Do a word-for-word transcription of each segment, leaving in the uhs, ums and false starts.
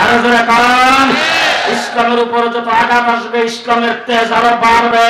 আরো জোরে কারণ ইসলামের উপর যত আঘাত আসবে ইসলামের তেজ আরো বাড়বে।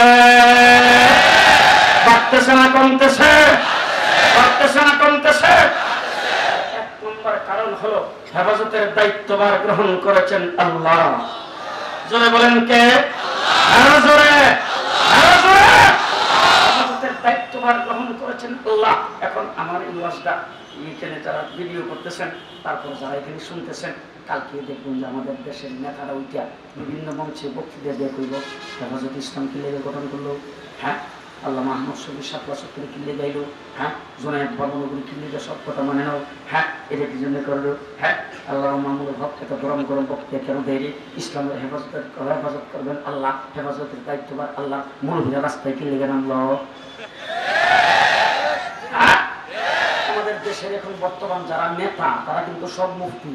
বাড়তেছে না কমতেছে? বাড়তেছে না কমতেছে? এক নম্বর কারণ হলো হেফাজতের দায়িত্বভার গ্রহণ করেছেন আল্লাহ। জোরে বলেন কে? আরো জোরে, আরো জোরে। হেফাজতের দায়িত্বভার গ্রহণ করেছেন আল্লাহ। এখন আমার এই ওয়াজটা এখানে যারা ভিডিও করতেছেন, তারপর যারা এখানে শুনতেছেন, কালকে দেখুন যে আমাদের দেশের নেতারা উঠিয়া বিভিন্ন মঞ্চে বক্তৃতা দিয়ে কইব হেফাজত ইসলাম কি লেগে গঠন করলো, হ্যাঁ আল্লাহ মাহমুদ শফি সাতলা সত্তরে কিনলে গাইল, হ্যাঁ জোনায়েদ বর্মনগরী কিনলে সব কথা মানে নাও, হ্যাঁ এটা কি জন্য করলো, হ্যাঁ আল্লাহ মাহমুদ হক এত গরম গরম বক্তৃতা কেন দেয়? ইসলামের হেফাজতের হেফাজত করবেন আল্লাহ, হেফাজতের দায়িত্ববার আল্লাহ, মুরব্বীরা রাস্তায় কিনলে গেলাম নামলো। আমাদের দেশের এখন বর্তমান যারা নেতা তারা কিন্তু সব মুফতি।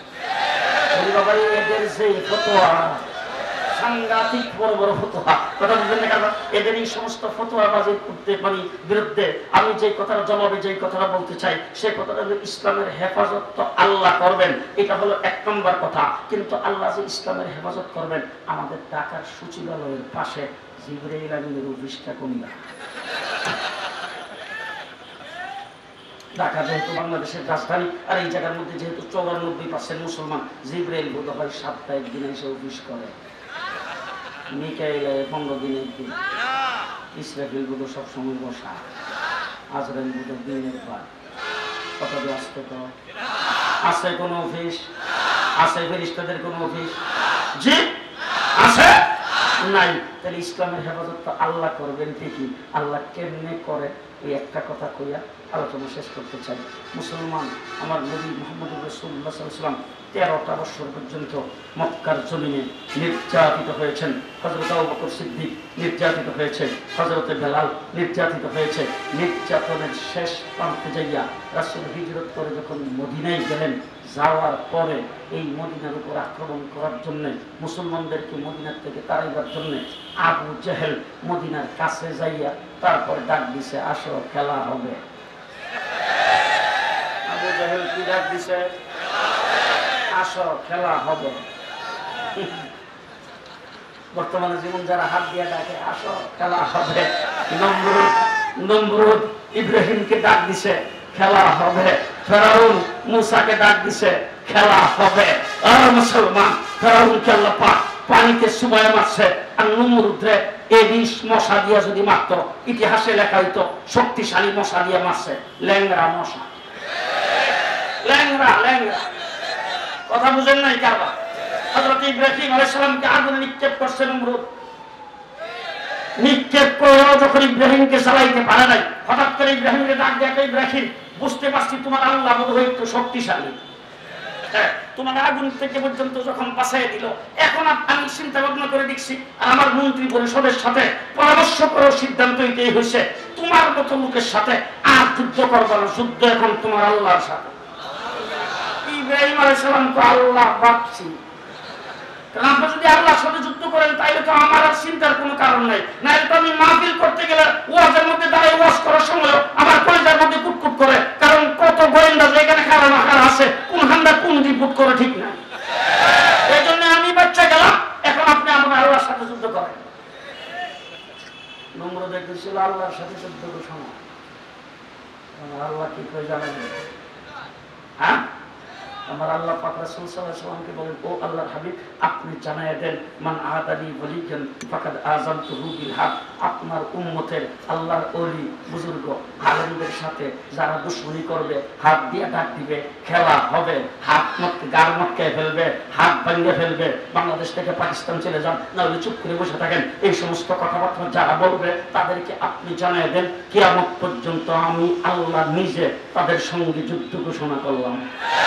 এদের যে ফতোয়া সাংঘাতিক বড় বড় ফতোয়া, কথা বুঝলেন না? কারণ এদের এই সমস্ত ফতোয়াবাজির মানে বিরুদ্ধে আমি যে কথাটা জবাবে যে কথাটা বলতে চাই, সেই কথাটা হলো ইসলামের হেফাজত তো আল্লাহ করবেন, এটা হলো এক নম্বর কথা। কিন্তু আল্লাহ যে ইসলামের হেফাজত করবেন, আমাদের ঢাকার সচিবালয়ের পাশে জিবরাইল আমিনের অফিসটা কোনটা? ঢাকা যেহেতু বাংলাদেশের রাজধানী, আর এই জায়গার মধ্যে যেহেতু চৌরানব্বই পার্সেন্ট মুসলমান, জিবরাইল বোধ হয় সপ্তাহে একদিন এসে অফিস করে, মিকাইল পনেরো দিন একদিন, ইসরাফিল বোধ সবসময় বসা, আজরাইল বোধ দিনের পর। কথা দিয়ে আসতে তো আছে কোন অফিস? আছে ফেরেশতাদের কোন অফিস? জি আছে নাই। তাহলে ইসলামের হেফাজত তো আল্লাহ করবেন ঠিকই, আল্লাহ কেমনে করে এই একটা কথা কইয়া আলোচনা শেষ করতে চাই। মুসলমান আমার নবী মুহাম্মদ রাসূলুল্লাহ সাল্লাল্লাহু আলাইহি ওয়াসাল্লাম তেরোটা বছর পর্যন্ত মক্কার জমিনে নির্যাতিত হয়েছেন। হযরত আবু বকর সিদ্দিক নির্যাতিত হয়েছে, হযরত বেলাল নির্যাতিত হয়েছে। নির্যাতনের শেষ প্রান্তে যাইয়া রাসূল হিজরত করে যখন মদিনায় গেলেন, যাওয়ার পরে এই মদিনার উপর আক্রমণ করার জন্য, মুসলমানদেরকে মদিনার থেকে তাড়াইবার জন্য আবু জেহেল মদিনার কাছে যাইয়া তারপরে ডাক দিছে, আসো খেলা হবে। আবু জেহেল কি ডাক দিছে? আসো খেলা হবে। বর্তমানে যেমন যারা হাত দিয়ে ডাকে আসো খেলা হবে, নমরুদ নমরুদ ইব্রাহিমকে ডাক দিছে খেলা হবে, ফেরাউন মুসাকে ডাক দিছে খেলা হবে। আর মুসলমান ফেরাউনকে আল্লাহ পাক পানিতে সুবায় মারছে, আর নমরুদরে এডিস মশা দিয়া যদি মারত, ইতিহাসে লেখা হইতো শক্তিশালী মশা দিয়ে মারছে, ল্যাংরা মশা, ল্যাংরা ল্যাংরা। কথা বুঝেন নাই কারবা? হযরত ইব্রাহিম আলাইহিস সালামকে আগুনে নিক্ষেপ করছে নমরুদ, নিক্ষেপ করেও যখন ইব্রাহিমকে জ্বালাইতে পারে নাই, হঠাৎ করে ইব্রাহিমকে ডাক দেখে, ইব্রাহিম বুঝতে পারছি তোমার আল্লাহ বোধহয় একটু শক্তিশালী, তোমার আগুন থেকে পর্যন্ত যখন বাঁচাই দিল, এখন আমি চিন্তা ভাবনা করে দেখছি আর আমার মন্ত্রী পরিষদের সাথে পরামর্শ করার সিদ্ধান্ত এটাই হয়েছে, তোমার মতো লোকের সাথে আর যুদ্ধ করবার না, যুদ্ধ এখন তোমার আল্লাহর সাথে। ইব্রাহিম আলাইহিস সালামকে আল্লাহ বাঁচছি, কারণ আপনি যদি আল্লাহর সাথে যুদ্ধ করেন তাইলে তো আমার আর চিন্তার কোনো কারণ নাই। না তো আমি মাহফিল করতে গেলে ওয়াজের মধ্যে দাঁড়িয়ে ওয়াজ করার সময় আমার কলিজার মধ্যে কুটকুট করে, কারণ কত গোয়েন্দা যেখানে খারাপ আকার আছে, কোন হান্দা কোন রিপোর্ট করে ঠিক না। এই জন্য আমি বাচ্চা গেলাম, এখন আপনি আমার আল্লাহর সাথে যুদ্ধ করেন। নমরুদ দেখতেছিল আল্লাহর সাথে যুদ্ধ ঘোষণা, আমার আল্লাহ কি করে জানেন? হ্যাঁ, আমার আল্লাহ পাক রাসূল সাল্লাল্লাহু আলাইহি ওয়াসাল্লামকে বলেন, ও আল্লাহর হাবিব আপনি জানায়া দেন, মান আদানি ওয়ালিয়ান ফাকাদ আযানতুহু বিল হক। আপনার উম্মতের আল্লাহর ওলি বুজুর্গ আলেমদের সাথে যারা দুশমনি করবে, হাত দিয়ে ডাক দিবে, খেলা হবে, হাত মক্কে গার মক্কে ফেলবে, হাত ভাঙে ফেলবে, বাংলাদেশ থেকে পাকিস্তান চলে যান, না হলে চুপ করে বসে থাকেন, এই সমস্ত কথাবার্তা যারা বলবে তাদেরকে আপনি জানায়া দেন, কিয়ামত পর্যন্ত আমি আল্লাহ নিজে তাদের সঙ্গে যুদ্ধ ঘোষণা করলাম।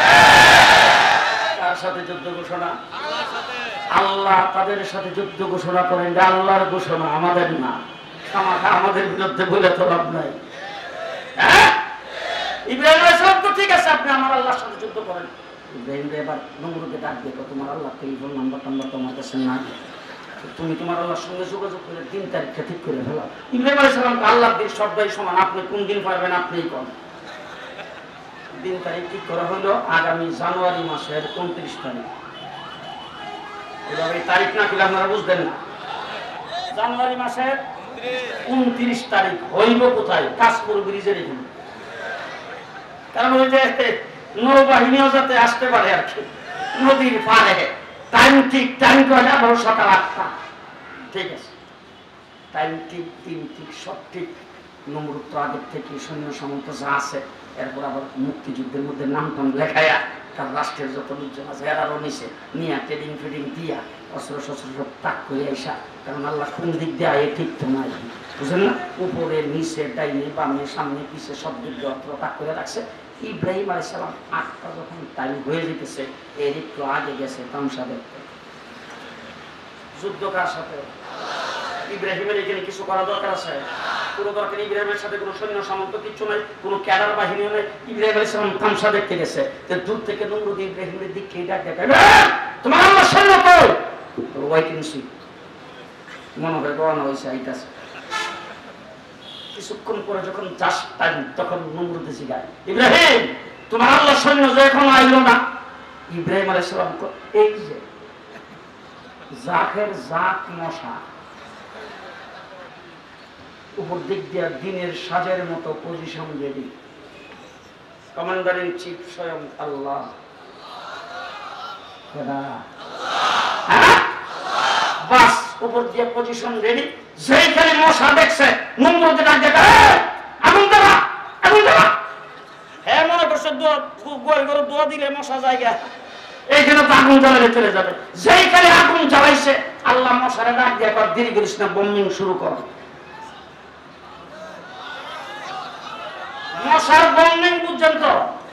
কার সাথে যুদ্ধ ঘোষণা? আল্লাহ তাদের সাথে যুদ্ধ ঘোষণা করেন, আল্লাহর ঘোষণা, আমাদের না। আমাদের বিরুদ্ধে বলে তো লাভ নাই। ইব্রাহিম আলাইহিস সালাম তো ঠিক আছে, আপনি আমার আল্লাহর সাথে যুদ্ধ করেন। ইব্রাহিম এবার নমরুদকে ডাক দেখো, তোমার আল্লাহ টেলিফোন নাম্বার টাম্বার তোমার কাছে নাই, তুমি তোমার আল্লাহর সঙ্গে যোগাযোগ করে দিন তারিখটা ঠিক করে ফেলো। ইব্রাহিম আলাইহিস সালাম আল্লাহর দিন সবটাই সমান, আপনি কোন দিন পারবেন আপনিই করেন। দিন তারিখ ঠিক করা হলো আগামী জানুয়ারি মাসের উনত্রিশ তারিখ। এই তারিখ না কিনা আপনারা বুঝবেন না। জানুয়ারি মাসের উনত্রিশ তারিখ হইল কোথায়? কাশপুর ব্রিজের এখানে। কারণ ওই যে নৌবাহিনীও যাতে আসতে পারে আর কি নদীর পারে। টাইম ঠিক টাইম করে আবার সকাল আটটা। ঠিক আছে, টাইম ঠিক, দিন ঠিক, সব ঠিক। নমরুদ তো আগের থেকে সৈন্য সামন্ত যা আছে, এরপর আবার মুক্তিযুদ্ধের মধ্যে নাম টাম লেখাইয়া তার রাষ্ট্রের যত লোকজন আছে এরারও নিচে নিয়ে ট্রেডিং ফিডিং দিয়া অস্ত্র শস্ত্র সব তাক করে আইসা। কারণ আল্লাহ কোন দিক দিয়ে আয়ে ঠিক তো নাই, বুঝলেন না? উপরে নিচে ডাইনে বামে সামনে পিছে সব দিক দিয়ে অস্ত্র তাক করে রাখছে। ইব্রাহিম আলাইহিস সালাম আটটা যখন টাইম হয়ে যেতেছে, এর একটু আগে গেছে তামসা দেখতে। যুদ্ধ কার সাথে? ইব্রাহিমের এখানে কিছু করা দরকার আছে? কোনো দরকার। ইব্রাহিমের সাথে কোনো সৈন্য সামন্ত কিছু নাই, কোনো ক্যাডার বাহিনীও নেই। ইব্রাহিম আলাইহিস সালাম তামসা দেখতে গেছে। দূর থেকে নমরুদ ইব্রাহিমের দিকে ডাক দেখায়, তোমার আল্লাহ সৈন্য কই? ওয়াইটিং সি মনে হয় রওনা হয়েছে, আইতাছে। কিছুক্ষণ পরে যখন জাস্ট টাইম, তখন নমরুদ জিগায়, ইব্রাহিম তোমার আল্লাহ সৈন্য যে এখন আইলো না? ইব্রাহিম আলাইহিস সালাম এই যে জাকের জাক মশা উপর দিক দিয়া দিনের সাজের মতো position ready. Commander in chief স্বয়ং আল্লাহ। বাস উপর দিয়ে পজিশন রেডি। যেইখানে মশা দেখছে নমরুদ ডাক দেয়, আগুন দেবা, আগুন দেবা। হ্যাঁ, মনে করছে গোয়াল গরু দোয়া দিলে মশা জায়গা, এইখানে তো আগুন জ্বালালে চলে যাবে। যেইখানে আগুন জ্বালাইছে আল্লাহ মশারে ডাক দিয়ে কর, দেরি করিস না, বোমিং শুরু কর। মশার বোমিং বুঝছেন তো?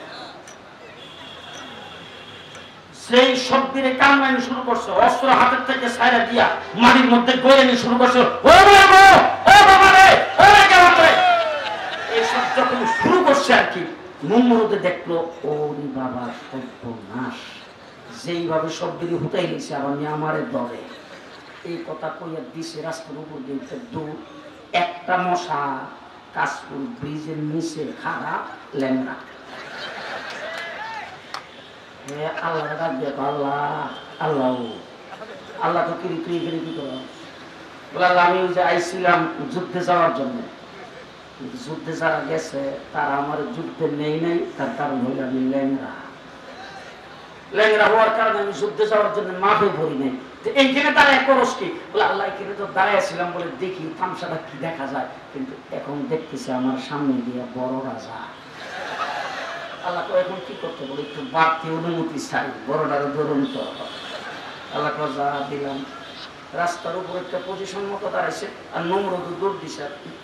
সেই শব্দে কান্নানি শুরু করছে, অস্ত্র হাতের থেকে ছাইরা দিয়া মাটির মধ্যে গড়ানি শুরু করছে। ও বাবা, ও বাবা রে, ও রে, এই সব যখন শুরু করছে আর কি, নমরুদ দেখলো ওরে বাবা সর্বনাশ। যেইভাবে শব্দটি হুতাই নিছে, আবার আমারে ধরে। এই কথা কইয়া দিছে রাস্তার উপর দিয়ে দূর একটা মশা কাশপুর ব্রিজের নিচে খাড়া ল্যাংড়া। আল্লাহ ডাক দিয়ে, আল্লাহ আল্লাহ আল্লাহ তো কিরি তুই কিরি কি কর বলে, আমি ওই যে আইছিলাম যুদ্ধে যাওয়ার জন্য, যুদ্ধে যারা গেছে তারা আমার যুদ্ধে নেই নাই, তার কারণ হইল আমি ল্যাংড়া। ল্যাংড়া হওয়ার কারণে আমি যুদ্ধে যাওয়ার জন্য মাঠে ভরি নাই। এইখানে দাঁড়ায় করস কি বলে, আল্লাহ এখানে তো দাঁড়াইছিলাম বলে দেখি তামসাটা কি দেখা যায়, কিন্তু এখন দেখতেছে আমার সামনে দিয়ে বড় রাজা। আল্লাহ তো এখন কি করতে বলে, একটু বাড়তি অনুমতি চাই, বড়টারও ধরুন তো। আল্লাহ যা দিলাম, রাস্তার উপর একটা পজিশন মতো দাঁড়াইছে, আর নমরুদ দৌড় দিছে আর কি।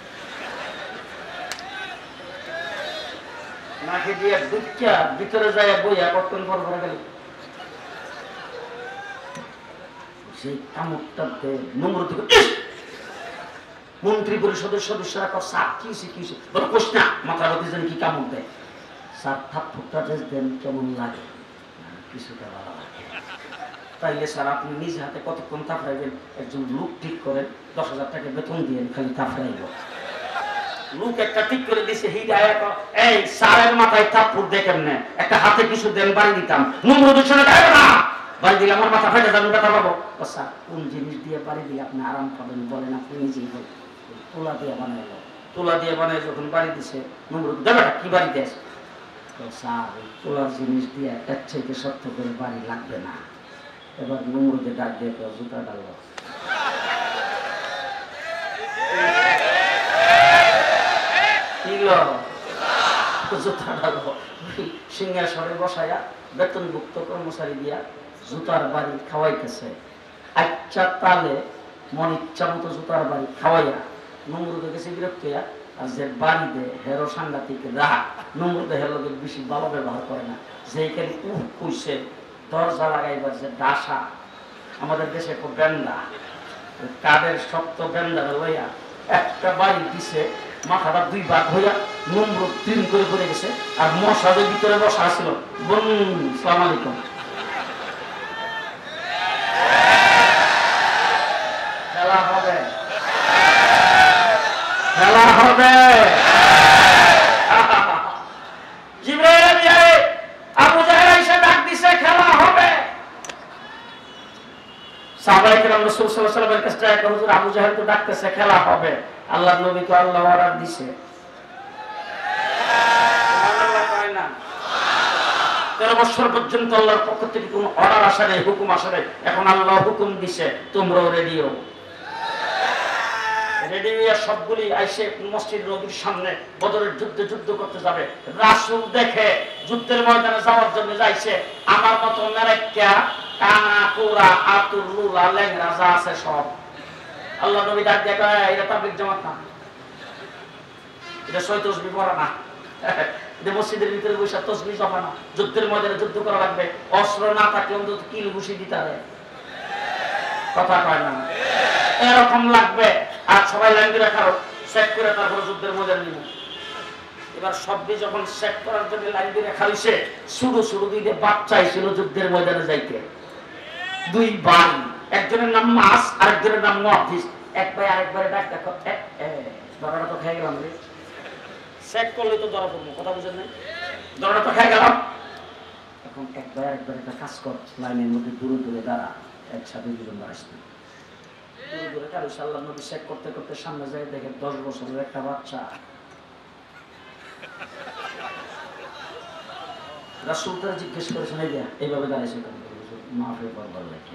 নাকে দিয়ে ঢুকিয়া ভিতরে যায় বইয়া কতক্ষণ পর পরে গেল। সেই কামড়টাতে নমরুদ মন্ত্রী পরিষদের সদস্যরা সাপ কি কি বলে, কোশ না মাথার মধ্যে যেন কি কামড় দেয়। সাপ থাপ্পড়টা দেন কেমন লাগে? কিছুটা ভালো লাগে। তাইলে স্যার আপনি নিজ হাতে কতক্ষণ তাফরাইবেন? একজন লোক ঠিক করেন, দশ হাজার টাকা বেতন দিয়ে খালি তাফরাইব। লোক একটা ঠিক করে দিছে, এই স্যারের মাথায় থাপ্পড় দেখেন না, একটা হাতে কিছু দেন বাড়ি দিতাম। নমরুদের সঙ্গে না বাড়ি দিলে আমার মাথা ফেটে যাবেন, ব্যথা পাবো। স্যার কোন জিনিস দিয়ে বাড়ি দিলে আপনি আরাম পাবেন বলেন, আপনি নিজেই বলেন। তোলা দিয়ে বানাইল, তোলা দিয়ে বানাই যখন বাড়ি দিছে, নমরুদ দেবে কি বাড়ি দেশ? স্যার তোলার জিনিস দিয়ে এক চাইতে সত্য করে বাড়ি লাগবে না। এবার নমরুদে ডাক দিয়ে জুতা ডাল, সিংহাসনে বসাইয়া বেতনভুক্ত কর্মচারী দিয়া জুতার বাড়ি খাওয়াইতেছে। আচ্ছা তালে মন ইচ্ছা মতো জুতার বাড়ি খাওয়াইয়া নমরুদে গেছে বিরক্ত হইয়া, আর যে বাড়ি দেয় হেরো সাংঘাতিক রাগ। নমরুদে হেরোকে বেশি ভালো ব্যবহার করে না। যেখানে উহ কইছে দরজা লাগাইবার যে ডাসা, আমাদের দেশে খুব বেন্দা, কাদের শক্ত বেন্দা লইয়া একটা বাড়ি দিছে, মাথাটা দুই ভাগ হইয়া নমরুদ তিন করে পড়ে গেছে। আর মশাদের ভিতরে বসা ছিল। বোন সালাম আলাইকুম, খেলা হবে, খেলা হবে। জিবরাইল আবু জাহেল এসে ডাক দিছে, খেলা হবে। সাহাবায়ে কেরাম রাসূল সাল্লাল্লাহু আলাইহি ওয়াসাল্লামের কাছে এক হুজুর আবু জাহেল তো ডাকতেছে খেলা হবে, আল্লাহর নবীকে আল্লাহ অর্ডার দিছে। সুবহানাল্লাহ কয় না? তেরো বছর পর্যন্ত আল্লাহর পক্ষ থেকে কোনো অর্ডার আসে নাই, হুকুম আসে নাই। এখন আল্লাহ হুকুম দিছে, তোমরাও রেডি হও। রেডি হয়ে সবগুলি আইসে মসজিদ নবীর সামনে বদরের যুদ্ধে যুদ্ধ করতে যাবে। রাসূল দেখে যুদ্ধের ময়দানে যাওয়ার জন্য যাইছে, আমার মতো মেরেক্কা কানা কুরা আতুল লুলা লেংরা যা আছে সব। আল্লাহ নবী ডাক দিয়ে কয়, এটা তাবলীগ জামাত না, এটা সই তসবিহ পড়া না, এটা মসজিদের ভিতরে বসে তসবিহ জমা না। যুদ্ধের ময়দানে যুদ্ধ করা লাগবে, অস্ত্র না থাকলে অন্তত কিল ঘুষি দিতে হবে। কথা কয় না? এরকম লাগবে। আর সবাই লাইন দিয়ে রাখাও, চেক করে তারপরে যুদ্ধের ময়দানে নিব। এবার সবই যখন চেক করার জন্য লাইন দিয়ে রাখা হয়েছে, শুরু শুরু দুইটা বাচ্চা ছিল যুদ্ধের ময়দানে যাইতে। দুই ভাই, একজনের নাম মাস আর একজনের নাম মুহাদ্দিস। এক ভাই আরেকবারে ডাক দেখো, ধরাটা তো খেয়ে গেলাম রে, চেক করলে তো ধরা পড়বো। কথা বুঝেন নাই? ধরাটা তো খেয়ে গেলাম। এখন এক ভাই আরেকবার একটা কাজ কর, লাইনের মধ্যে দূরে দূরে দাঁড়া, একসাথে দুজন আসবে। দূরে দূরে কারো সাল্লাহ নবী চেক করতে করতে সামনে যায়, দেখে দশ বছরের একটা বাচ্চা। রাসূল তারা জিজ্ঞেস করেছেন, এই দিয়া এইভাবে দাঁড়িয়েছে কেন? মাফে বলবার লেখা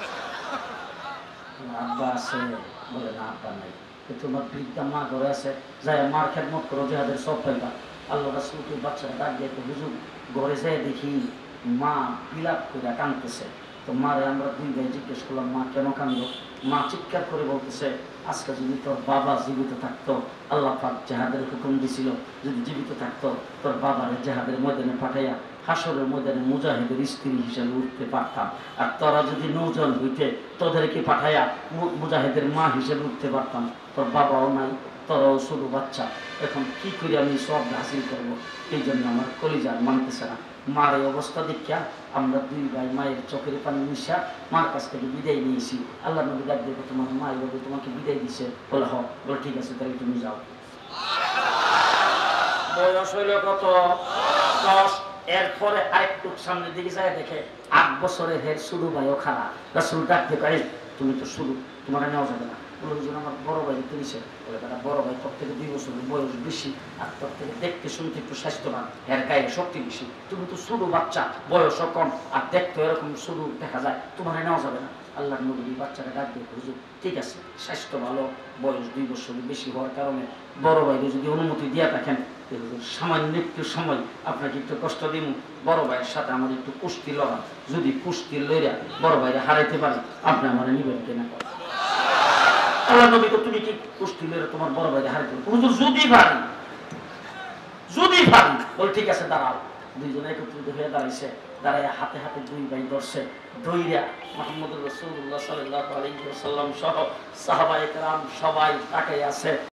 আব্বা আছে? বলে না, আব্বা নাই। তোমার বৃদ্ধা মা ঘরে আছে, যাই মার খেদমত করো, জেহাদের সব পাইবা। আল্লাহ রাসূলকে বাচ্চারা ডাক দিয়ে, হুজুর ঘরে যায় দেখি মা বিলাপ করে কাঁদতেছে। তো মারে আমরা দুই ভাই জিজ্ঞেস করলাম, মা কেন কাঁদলো? মা চিৎকার করে বলতেছে, আজকে যদি তোর বাবা জীবিত থাকতো, আল্লাহ পাক জেহাদের হুকুম দিছিল, যদি জীবিত থাকতো তোর বাবারে জেহাদের ময়দানে পাঠাইয়া হাসরের ময়দানে মুজাহিদের স্ত্রী হিসেবে উঠতে পারতাম। আর তোরা যদি নৌজন হইতে তোদেরকে পাঠাইয়া মুজাহিদের মা হিসেবে উঠতে পারতাম। তোর বাবাও নাই, তোরাও শুধু বাচ্চা, এখন কি করে আমি সব হাসিল করবো? এই জন্য আমার কলিজার মানতেছে না। মার এই অবস্থা দেখিয়া আমরা দুই ভাই মায়ের চোখের পানি মিশা মার কাছ থেকে বিদায় নিয়েছি। আল্লাহ নবী ডাক দেখো, তোমার মা এইভাবে তোমাকে বিদায় দিছে। বলে হ, বলে ঠিক আছে, তাহলে তুমি যাও। বয়স হইল কত? দশ। এরপরে আরেকটু সামনের দিকে যায়, দেখে আট বছরের হের শুরু ভাইও খারাপ। রাসূল ডাক দিয়ে, তুমি তো শুরু, তোমার নেওয়া যাবে না। বলে হুজুর আমার বড় ভাই তিরিশে। বলে তারা বড় ভাই তোর থেকে দুই বছরের বয়স বেশি, আর তোর থেকে দেখতে শুনতে একটু স্বাস্থ্যবান, এর গায়ে শক্তি বেশি। তুমি তো শুরু বাচ্চা, বয়সও কম, আর দেখতে এরকম শুরু দেখা যায়, তোমার নেওয়া যাবে না। আল্লাহ নবী বাচ্চাকে ডাক দিয়ে, হুজুর ঠিক আছে, স্বাস্থ্য ভালো, বয়স দুই বছরের বেশি হওয়ার কারণে বড় ভাইকে যদি অনুমতি দিয়ে থাকেন, সামান্য একটু সময় আপনাকে একটু কষ্ট দিব, বড় ভাইয়ের সাথে আমার একটু কুস্তি লড়ান, যদি কুস্তি লইরা বড় ভাইরা হারাইতে পারে আপনি আমার নিবেন কিনা? আল্লাহ নবী তো, তুমি কি কুস্তি লইরা তোমার বড় ভাইরা হারাইতে পারো? হুজুর যদি পারি, যদি পারি। বল ঠিক আছে, দাঁড়াও। দুইজনে একত্রিত হয়ে দাঁড়াইছে, দাঁড়ায় হাতে হাতে দুই ভাই ধরছে, দইরা মুহাম্মদুর রাসূলুল্লাহ সাল্লাল্লাহু আলাইহি ওয়াসাল্লাম সহ সাহাবায়ে কেরাম সবাই তাকাই আছে।